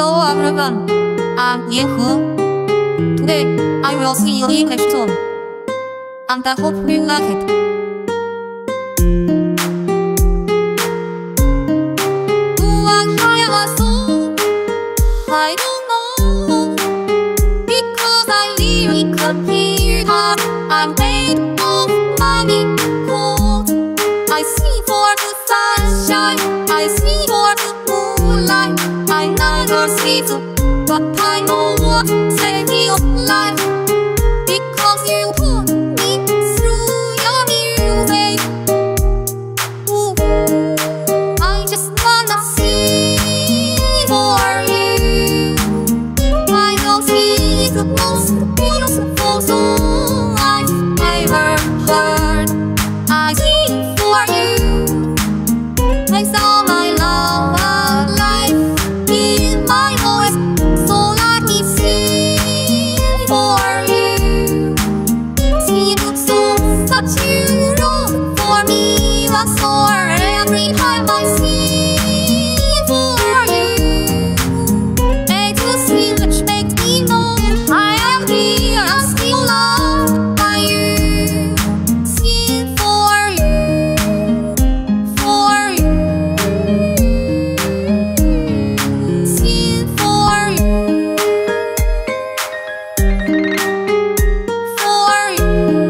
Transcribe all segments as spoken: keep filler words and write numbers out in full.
Hello everyone, I'm Yehu. Today, I will sing you English song, and I hope you like it. Do I have a song? I don't know, because I live in here. I'm made of money, cold. I see for the sunshine, I see for the moonlight. I never see the, but I know what saving of life, because you put me through your music. Ooh, I just wanna sing for you. I know it's the most beautiful song I've ever heard. I sing for you. I saw my love alive in my voice, so let me sing for you. See the songs that you wrote for me once more every time I sing for you. It's a sing which makes me know I am here and still loved by you. Sing for you, for you. Sing for you, for you.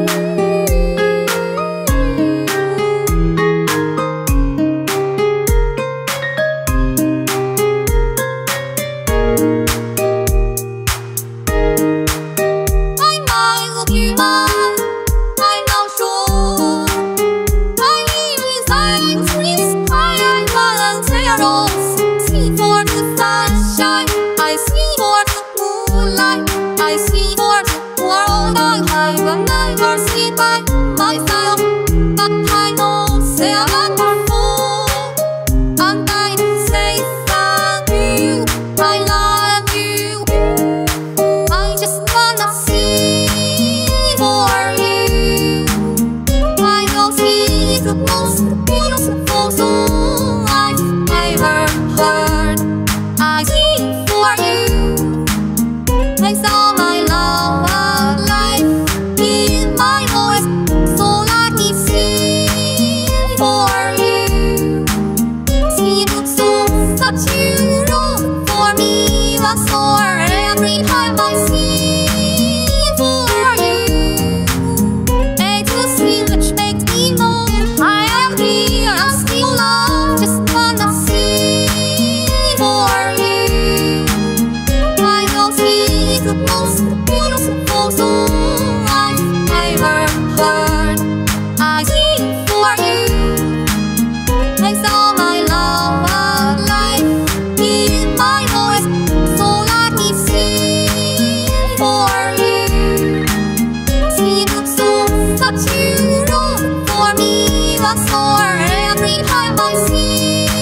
I might look you up, I'm not sure. I live inside this high volunteers. See for the sunshine, I see for the moonlight, I see for the world I have never seen by myself. But I know they are wonderful, and I say thank you, I love you. I just wanna sing for you. I know it's the most beautiful song I've ever heard. I sing for you. I saw my love alive in my voice, so let me sing for you. See the songs that you wrote for me once more every time I sing for you. It's a sing which makes me know I am here and still love. Just wanna sing for you. I know it's the most beautiful song I've ever heard. I sing for you. I saw my love alive in my voice, so let me sing for you. See the songs that you wrote for me once more every time I sing